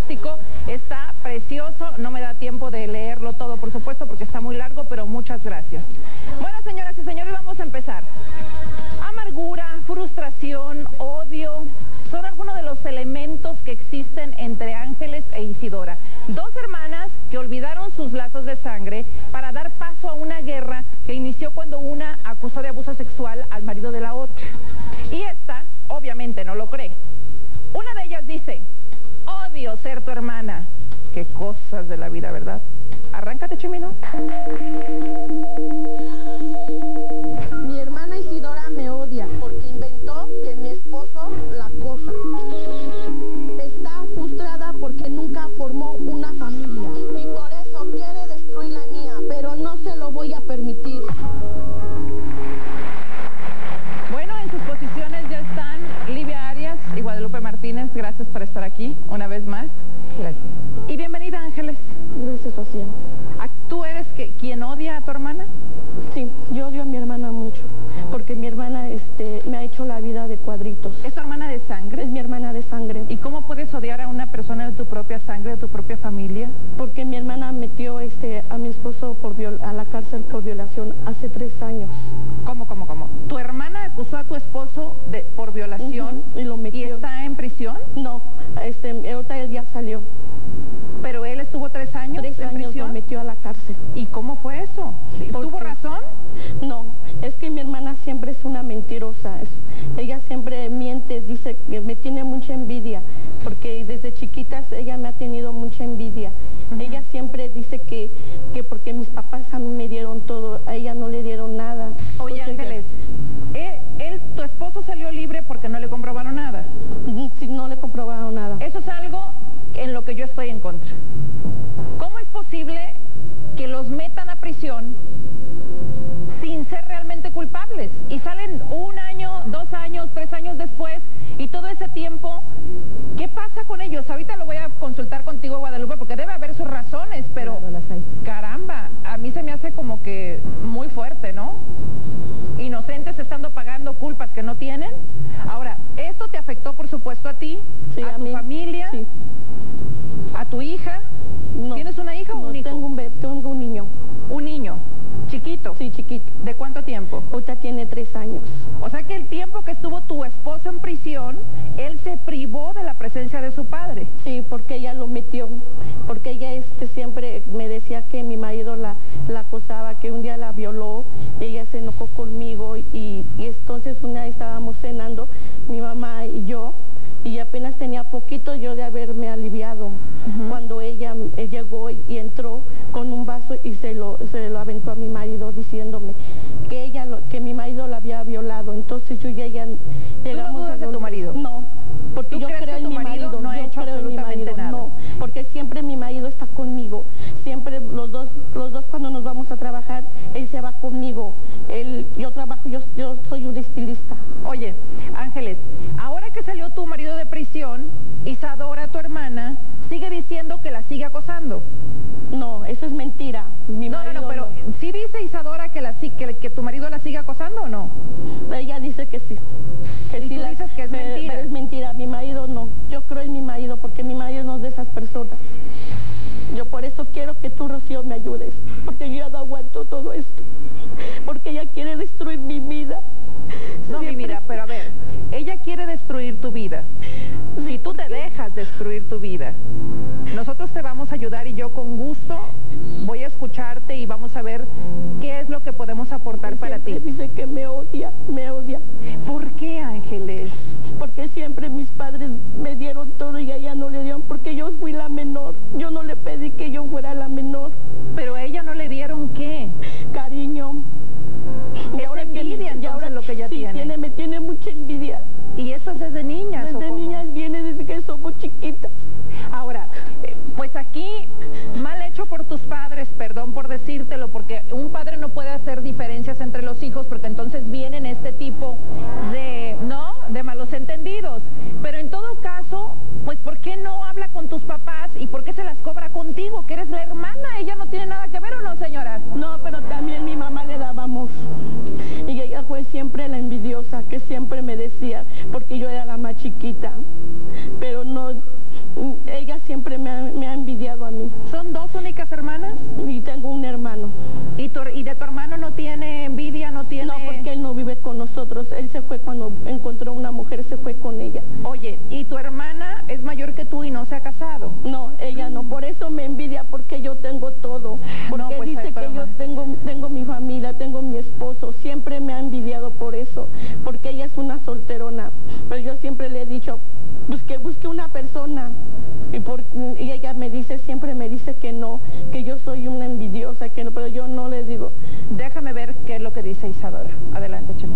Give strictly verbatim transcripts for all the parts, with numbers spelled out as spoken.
fantástico, está precioso, no me da tiempo de leerlo todo, por supuesto, porque está muy largo, pero muchas gracias. Bueno, señoras y señores, vamos a empezar. Amargura, frustración, odio, son algunos de los elementos que existen entre Ángeles e Isidora. Dos hermanas que olvidaron sus lazos de sangre para dar paso a una guerra que inició cuando una acusó de abuso sexual al marido de la otra. Y esta, obviamente, no lo cree. Una de ellas dice: odio ser tu hermana. Qué cosas de la vida, ¿verdad? Arráncate, Chimino. Mi hermana Isidora me odia porque inventó que mi esposo la acosa. Está frustrada porque nunca formó una familia y por eso quiere destruir la mía, pero no se lo voy a permitir. Bueno, en sus posiciones ya están Livia Arias y Guadalupe Martínez. Gracias por estar aquí una vez más. Gracias. Y bienvenida, Ángeles. Gracias, Rocío. ¿Tú eres que, quien odia a tu hermana? Sí, yo odio a mi hermana mucho, porque mi hermana este, me ha hecho la vida de cuadritos. ¿Es tu hermana de sangre? Es mi hermana de sangre. ¿Y cómo puedes odiar a una persona de tu propia sangre, de tu propia familia? Porque mi hermana metió este, a mi esposo por viol a la cárcel por violación hace tres años. ¿Cómo, cómo, cómo? ¿Tu hermana acusó a tu esposo de, por violación? Uh-huh, y lo metió. ¿Y está en prisión? No, este, ahorita él ya salió. ¿Pero él estuvo tres años Tres en años prisión? lo metió a la cárcel. ¿Y cómo fue eso? ¿Tuvo razón? No, es que mi hermana siempre es una mentirosa. Es, ella siempre miente, dice que me tiene mucha envidia, porque desde chiquitas ella me ha tenido mucha envidia. Uh-huh. Ella siempre dice que, que porque mis papás a mí me dieron todo, a ella no le dieron nada. Oye, Entonces, Ángeles, ¿él, él, tu esposo salió libre porque no le comprobaron nada? Sí, no le comprobaron nada. Eso es algo en lo que yo estoy en contra. ¿Cómo es posible que los metan a prisión sin ser realmente culpables? Y salen un año, dos años, tres años después, y todo ese tiempo, ¿qué pasa con ellos? Ahorita lo voy a consultar contigo, Guadalupe, porque debe haber sus razones, pero claro, las hay. Caramba, a mí se me hace como que muy fuerte, ¿no? Inocentes estando pagando culpas que no tienen. Ahora, esto te afectó, por supuesto, a ti, sí, a, a tu mí, familia, sí. a tu hija. No, ¿Tienes una hija o no, un hijo? Tengo un, bebé, tengo un niño. Un niño, chiquito. Sí, chiquito. ¿De cuánto tiempo? Ahorita tiene tres años. O sea que el tiempo que estuvo tu esposo en prisión, él se privó de la presencia de su padre. Sí, porque ella lo metió, porque ella este, siempre me decía que mi marido la, la acosaba, que un día la violó, ella se enojó conmigo y, y entonces una vez estábamos cenando, mi mamá y yo, y apenas tenía poquito yo de haberme aliviado, uh-huh. cuando ella eh, llegó y, y entró con un vaso y se lo, se lo aventó a mi marido diciéndome que ella lo, que mi marido la había violado. Entonces yo ya, ya llegamos. ¿Tú no dudas de tu marido? No, porque ¿Tú yo crees creo que en tu mi marido marido, no ha yo hecho creo en mi absolutamente marido, nada? no, porque siempre mi marido está conmigo, siempre los dos, los dos cuando nos vamos a trabajar, él se va conmigo, él, yo trabajo, yo, yo soy un estilista. Oye, Ángeles, ahora que salió tu marido de prisión, Isadora, tu hermana, sigue diciendo que la sigue acosando. No, eso es mentira. Mi no, no, no, pero no. ¿Sí dice Isadora que, la, que, que tu marido la sigue acosando o no? Ella dice que sí. Que ¿Y sí tú la, dices que es me, mentira? Me, es mentira, mi marido no. Yo creo en mi marido porque mi marido no es de esas personas. Yo por eso quiero que tú, Rocío, me ayudes, porque yo ya no aguanto todo esto, porque ella quiere destruir mi vida. No, Siempre... mi vida, pero a ver, ella quiere destruir tu vida. Si tú te dejas destruir tu vida, nosotros te vamos a ayudar y yo con gusto voy a escucharte y vamos a ver qué es lo que podemos aportar para ti. Dice que me odia, me odia. ¿Por qué, Ángeles? Porque siempre mis padres me dieron todo y a ella no le dieron, porque yo fui la menor. Yo no le pedí que yo fuera la menor. ¿Pero a ella no le dieron qué? Cariño. Y ahora envidia, entonces, ahora lo que ella sí, tiene. tiene. Me tiene mucha envidia. ¿Y eso es desde niñas? Desde niñas viene desde que somos chiquitas. Ahora, pues aquí, mal hecho por tus padres, perdón por decírtelo, porque un padre no puede hacer diferencias entre los hijos, porque entonces vienen este tipo de, ¿no?, de malos entendidos. Pero en todo caso, pues ¿por qué no habla con tus papás y por qué se las cobra contigo, que eres la hermana? Ella no tiene nada que ver, ¿o no, señora? No, pero también mi mamá le daba amor. Y ella fue siempre la envidiosa, que siempre me decía, porque yo era la más chiquita. Pero no, ella siempre me ha, me ha envidiado a mí. ¿Son dos únicas hermanas? Y tengo un hermano. ¿Y, tu, ¿Y de tu hermano no tiene envidia, no tiene...? No, porque él no vive con nosotros. Él se fue cuando encontró una mujer, se fue con ella. Oye, ¿y tu hermana es mayor que tú y no se ha casado? No, ella no. Por eso me envidia, porque yo tengo todo. Porque No, pues, dice ay, que yo tengo, tengo mi familia, tengo mi esposo. Siempre me ha envidiado por eso. Porque ella es una solterona. Pero yo siempre le he dicho, busque, busque una persona. Y, por, y ella me dice, siempre me dice que no, que yo soy una envidiosa, que no, pero yo no le digo. Déjame ver qué es lo que dice Isadora. Adelante, Chema.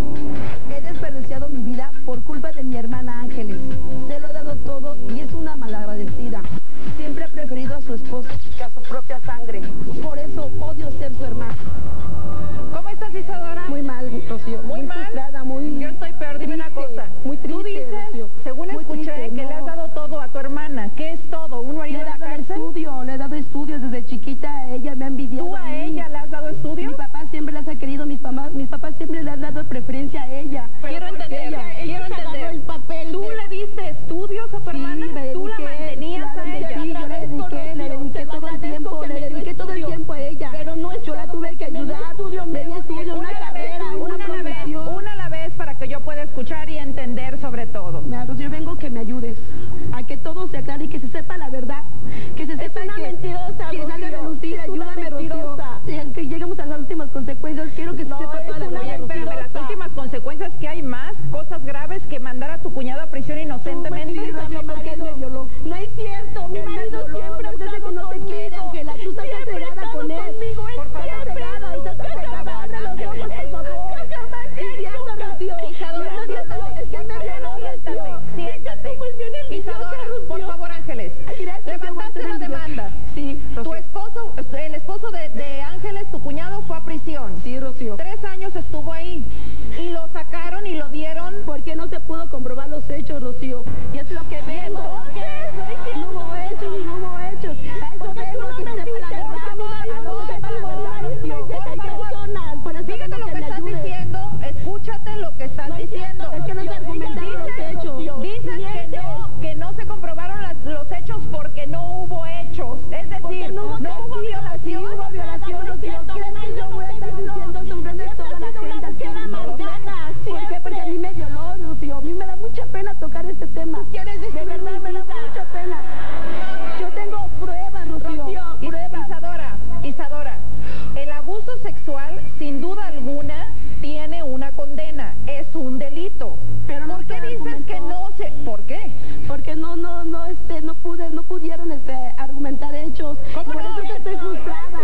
He desperdiciado mi vida por culpa de mi hermana Ángeles. Se lo he dado todo y es una malagradecida. Siempre he preferido a su esposo que a su propia sangre. Por eso odio ser su hermana. ¿Cómo estás, Isadora? Muy mal, Rocío. Muy, muy mal. Frustrada, muy... Yo estoy peor. Dime una cosa. Muy triste, Tú dices, Rocío, según muy escuché, triste, que no. le has dado todo a tu hermana. ¿Qué es todo? ¿Un Le marido he en la dado cárcel? estudio, le he dado estudios desde chiquita. Ella me ha envidiado. ¿Tú a mí. ella le has dado estudios? Mi papá siempre las ha querido, mis papás, mis papás siempre le han dado preferencia a ella. Quiero Porque entender, ella- quiero ella agarró entender. el papel ¿Tú de- le diste estudios a tu Sí, hermana? me ¿Tú la dediqué, mantenías claro a que ella? sí, yo le dediqué, le dediqué todo el tiempo, le dediqué todo el tiempo a ella. Pero no es yo la todo tuve que porque me dio ayudar, estudio, me me di dio estudio, Una una a la vez, carrera, una una a la vez, profesión. una a la vez para que yo pueda escuchar y entender sobre todo. Mira, Rocío, yo vengo que me ayudes a que todo se aclare y que se sepa la verdad, que se Es sepa una que, mentirosa, que salga a Rocío, relucir, es una ayúdame, Rocío, mentirosa. y que lleguemos a las últimas consecuencias, quiero que se No, sepa es toda la una Oye, verdad, espérame, Rocío. las últimas consecuencias que hay más, cosas graves que mandar a tu cuñado a prisión inocentemente. Sí, Rocío, porque él me violó. No es cierto, mi Él me marido violó, siempre ha desde estado que no te conmigo. quiere, Ángela, tú estás Siempre ha cegada estado con él. conmigo, él Por favor, siempre, cegada, nunca estás jamás, cegada, abre los ojos, por favor. jamás, Sí, él cierto, nunca. Rocío. Isadora, No, no, no, siéntate. es que él me violó, Rocío. Siéntate. Tú muy bien envidiosa, Isadora, por Rocío. favor, Ángeles. Gracias, Levantaste yo la voy a hacer demanda. Sí, Tu Rocío. esposo, el esposo de, de Ángeles, tu cuñado, fue a prisión. Sí, Rocío. Tres años estuvo ahí. Y lo sacaron y lo dieron. Porque no se pudo comprobar los hechos, Rocío. Y es lo que vengo. No hubo hechos, no hubo hechos. A eso Porque tú vengo, no que me se sepa la dices, verdad. porque mi marido A lo que no sepa la me verdad, dice, Rocío. no hay Hay personas. Por eso Fíjate vengo lo que me estás ayudes. diciendo, escúchate lo que estás No es diciendo. cierto, Es que no se argumentaron los Dices- hechos. Dices que Mientes. no, que no se comprobaron las- los hechos porque no hubo hechos. Es decir, Porque no no hubo, hubo violación. Sí, hubo violación, No es Rocío. cierto, ¿Crees mi que marido yo no voy a te estar violó. diciendo esto enfrente de Siempre toda has la sido una gente? mujer así? amargada, ¿Por qué? siempre. Porque a mí me violó, Rocío. A mí me da mucha pena tocar este tema. quieres De destruir verdad, mi me da vida. mucha pena. Yo tengo pruebas, Rocío. Rocío, Is- Pruebas. Isadora, Isadora, el abuso sexual, sin duda alguna, tiene una condena. Es un delito. Pero no ¿Por qué se dices que argumentó. no se...? ¿Por qué? Porque no, no, no, este, no pude, no pudieron, este, argumentar hechos. ¿Cómo Por no? eso que estoy frustrada.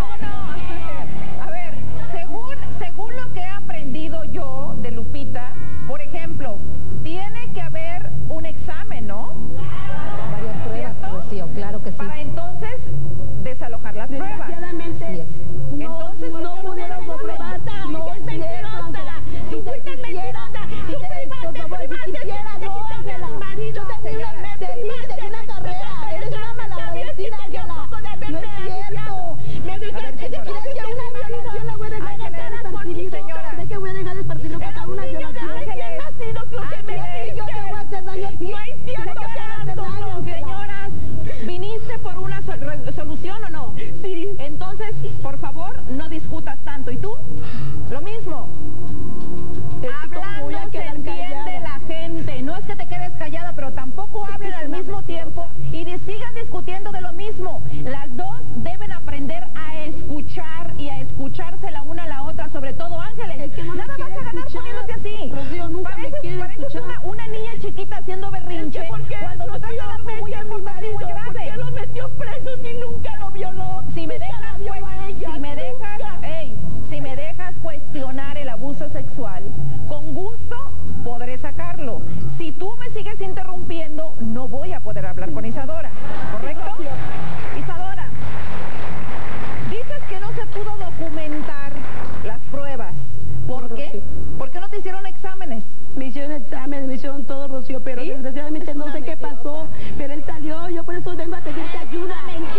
A ver, según, según lo que he aprendido yo de Lupita, por ejemplo, tiene que haber un examen, ¿no? Varias pruebas, ¿Cierto? Rocío, claro que sí. Para entonces desalojar las pruebas. Desgraciadamente, Así es. no, Entonces, no ¿por qué pudieron no comprobar. mentirosa? No Ella es es cierto, mentirosa. Ángela. Si Tú te fuiste quisiera, mentirosa. si Tú te, privaste, por favor, si privaste, quisiera, te no, quitaste a Ángela. mi marido. Yo te di Señora, una, te di, te di una carrera. Eres una malagradecida, Ángela. No es cierto. Me A ver, dedicaste, señora. ¿Crees que una violación la voy a dejar Ángeles, pasar desapercibido? señora. ¿Crees que voy a dejar desapercibido Era pasar un una niño de violación? recién nacido que usted me Ángeles, Y yo te voy a hacer daño a ti. No es cierto, Yo te voy a hacer Gerardo, daño, no. Ángela. Señoras, ¿viniste por una sol- re- solución o no? Sí. Entonces, por favor, no discutas tanto. ¿Y tú? Lo mismo. Es que como Hablando voy a se quedar entiende callada. la gente. No es que te quedes callada, pero tampoco hablen es al una mismo mentirosa. tiempo y di- sigan discutiendo de lo mismo. Las dos deben aprender a escuchar y a escucharse la una a la otra, sobre todo Ángeles. Es que no me Nada vas quiere a ganar escuchar. poniéndote así. Rocío, nunca me pareces, quiere pareces escuchar. Una, una niña chiquita haciendo berrinche Es que ¿por qué cuando se Rocío trata de algo muy mete a mi importante y muy marido? ¿Por grave. qué lo metió preso si nunca lo violó? Si me Nunca dejas, la violó pues, a ella, si me dejas, nunca. ey, si me dejas cuestionar el abuso sexual, con gusto podré sacarlo. Si tú me sigues interrumpiendo, no voy a poder hablar con Isadora, ¿correcto? Isadora, dices que no se pudo documentar las pruebas. ¿Por No, qué? Rocío. ¿Por qué no te hicieron exámenes? Me hicieron examen, me hicieron todo, Rocío, pero ¿Sí? desgraciadamente Es no una sé qué mentirosa. pasó, pero él salió, yo por eso vengo a pedirte ayuda.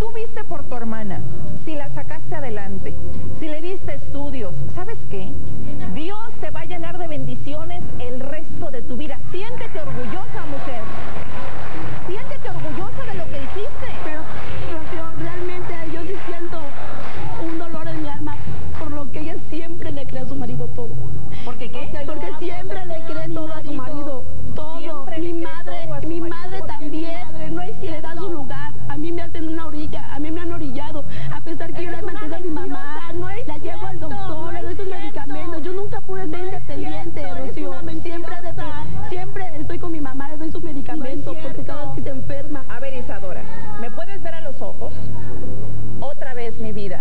tú viste por tu hermana, si la sacaste adelante, si le diste estudios, ¿sabes qué? Dios te va a llenar de bendiciones el resto de tu vida. Siéntete orgullosa, mujer. Siéntete orgullosa de lo que hiciste. Pero, Rocío, realmente yo sí siento un dolor en mi alma por lo que ella siempre le cree a su marido todo. ¿Por qué qué? Porque siempre le cree todo a su marido, todo. Siempre le Mi cree madre, todo a su mi marido. madre Porque también, mi madre no es le da su lugar. A mí me hacen una orilla, a mí me han orillado, a pesar que yo le he mantenido a mi mamá, la llevo al doctor, le doy sus medicamentos. Yo nunca pude ser independiente, Rocío. Siempre, de- siempre estoy con mi mamá, le doy sus medicamentos porque cada vez que se enferma. A ver, Isadora, ¿me puedes ver a los ojos? Otra vez, mi vida.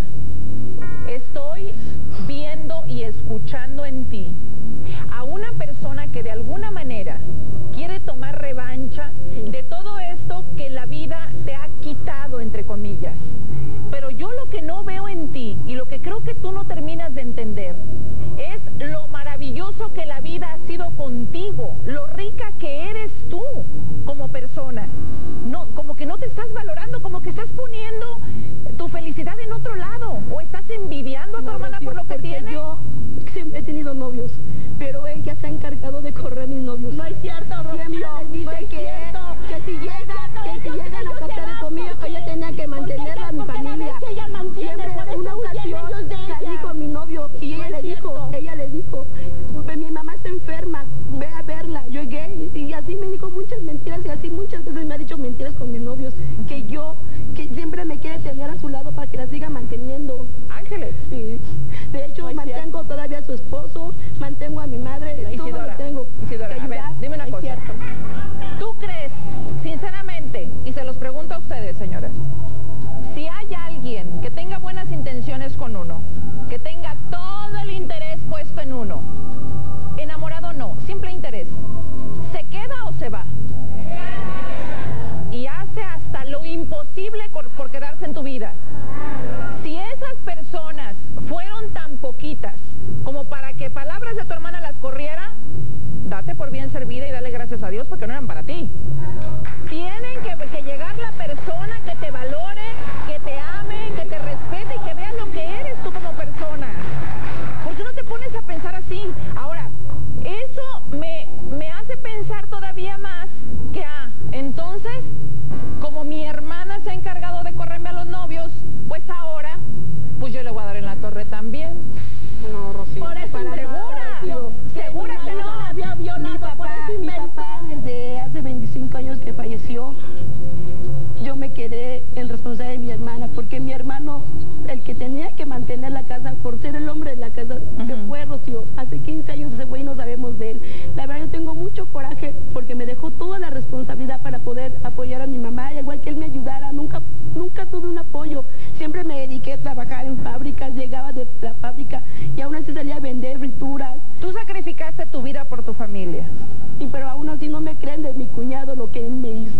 Estoy viendo y escuchando en ti a una persona que de alguna manera quiere tomar revancha de todo esto que la vida te ha quitado, entre comillas. Pero yo lo que no veo en ti y lo que creo que tú no terminas de entender es lo maravilloso que la vida ha sido contigo, lo rica que eres tú como persona. No, como que no te estás valorando, como que estás poniendo tu felicidad en otro lado, o estás envidiando a tu No, hermana Rocío, por lo que porque tiene. yo siempre he tenido novios, pero ella se ha encargado de correr a mis novios. No es cierto, Rocío. Siempre les dice No es que, cierto. que si llegan, que si llegan a casarse conmigo, ella tenía que mantenerla a mi porque la familia. vez que ella mantiene, Siempre por eso una huyen ocasión ellos de salí ella. con mi novio y No ella es le dijo, cierto. ella le dijo, "Pues mi mamá está enferma, ve a verla". Yo llegué y así me dijo muchas mentiras y así muchas veces me ha dicho mentiras con mis novios, que yo, que siempre me quiere tener a su lado para que la siga manteniendo. Ángeles. Sí. De hecho, No es mantengo todavía a su esposo, mantengo a mi madre, todo Isidora, lo tengo. Isidora, que a ver, ayudar. dime una No es cosa. cierto. ¿Tú crees, sinceramente, y se los pregunto a ustedes, señoras, si hay alguien que tenga buenas intenciones con uno, que tenga todo el interés puesto en uno, enamorado no, simple interés, ¿se queda o se va? Y hace hasta lo imposible por, por quedarse en tu vida. Si esas personas fueron tan poquitas como para que palabras de tu hermana las corriera, date por bien servida y dale gracias a Dios porque no eran para ti. Tienen que, que llegar la persona que te valore, que te ame, que te respete y que vea lo que eres tú como persona. ¿Por qué no te pones a pensar así? Ahora, eso me, me hace pensar todavía más que, ah, entonces, como mi hermana se ha encargado de correrme a los novios, pues ahora, pues yo le voy a dar en la torre también. No, Rocío. Por eso para segura, nada, Rocío. segura Mi que marido no. la había violado, Mi papá, por eso mi inventó. papá, desde hace veinticinco años que falleció, yo me quedé en responsabilidad de mi hermana, porque mi hermano, el que tenía que mantener la casa, por ser el hombre de la casa, se Ujú. fue, Rocío. Hace quince años se fue y no sabemos de él. La verdad, yo tengo mucho coraje porque me dejó toda la responsabilidad para poder apoyar a mi mamá, y igual que él me ayudara. Nunca, nunca tuve un apoyo. Siempre me dediqué a trabajar en fábricas, llegaba de la fábrica y aún así salía a vender frituras. Tú sacrificaste tu vida por tu familia. Y pero aún así no me creen de mi cuñado lo que él me hizo.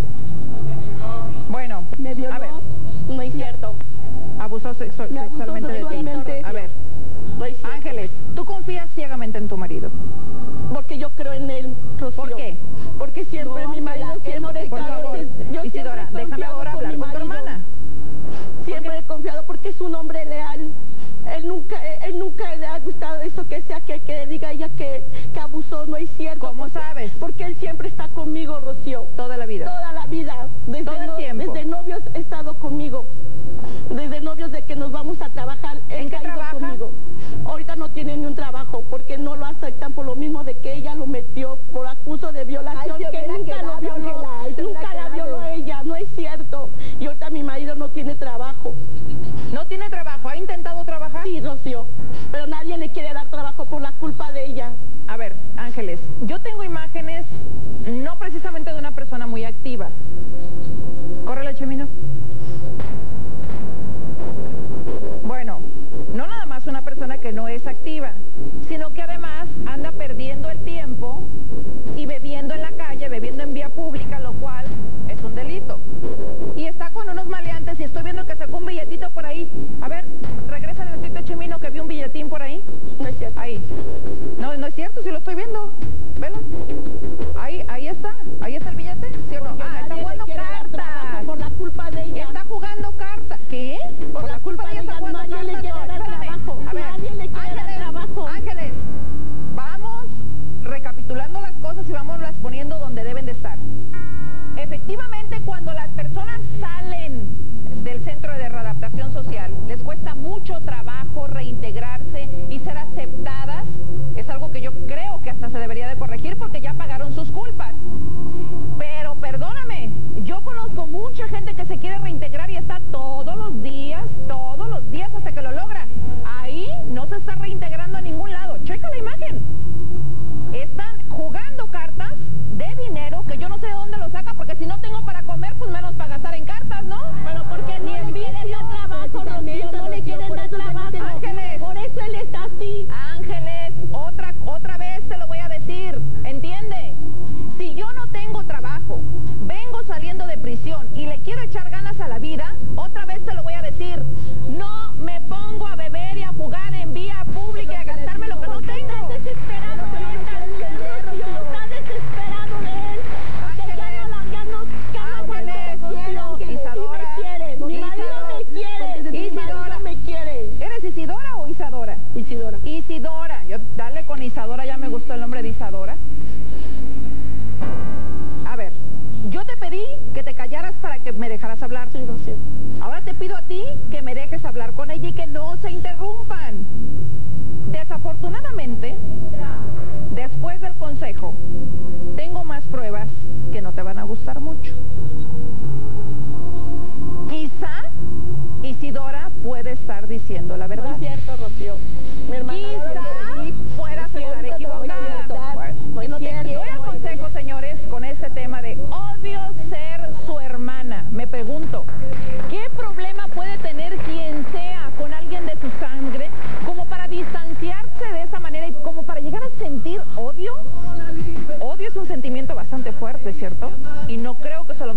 Bueno, Me violó, a ver, no es cierto. abusó sexual- Me abusó sexualmente de ti. sexualmente. A ver, No es cierto. Ángeles, ¿tú confías ciegamente en tu marido? Porque yo creo en él, Rocío. ¿Por qué? Porque siempre No, mi marido Ángela, él no siempre te Por está- favor, yo siempre Isidora, he déjame confiado ahora hablar mi con tu marido. hermana. Siempre he confiado porque es un hombre leal. Él nunca, él nunca le ha gustado eso que sea que, que diga ella que, que abusó, no es cierto. ¿Cómo porque- sabes? Porque él siempre está conmigo, Rocío. Toda la vida. Toda la vida. Desde, Todo el no- tiempo. desde novios he estado conmigo. Desde novios de que nos vamos a trabajar, él ¿En qué ha ido trabaja? conmigo. Ahorita no tiene ni un trabajo porque no lo aceptan por lo mismo de que ella lo metió por acuso de violación, Ay, se que hubiera nunca quedado, lo violó, Ángela, ay, se nunca hubiera la quedado. violó ella, no es cierto. Y ahorita mi marido no tiene trabajo. ¿No tiene trabajo? ¿Ha intentado trabajar? Sí, Rocío, pero nadie le quiere dar trabajo por la culpa de ella. A ver, Ángeles, yo tengo imágenes no precisamente de una persona muy activa. Córrele, Chemino. diciendo, la verdad. No es cierto, Rocío. Mi hermana Quizá fueras a estar equivocada. Pues no te quiero. Doy el consejo, señores, con este tema de odio ser su hermana. Me pregunto, ¿qué problema puede tener quien sea con alguien de su sangre como para distanciarse de esa manera y como para llegar a sentir odio? Odio es un sentimiento bastante fuerte, ¿cierto? Y no creo que se lo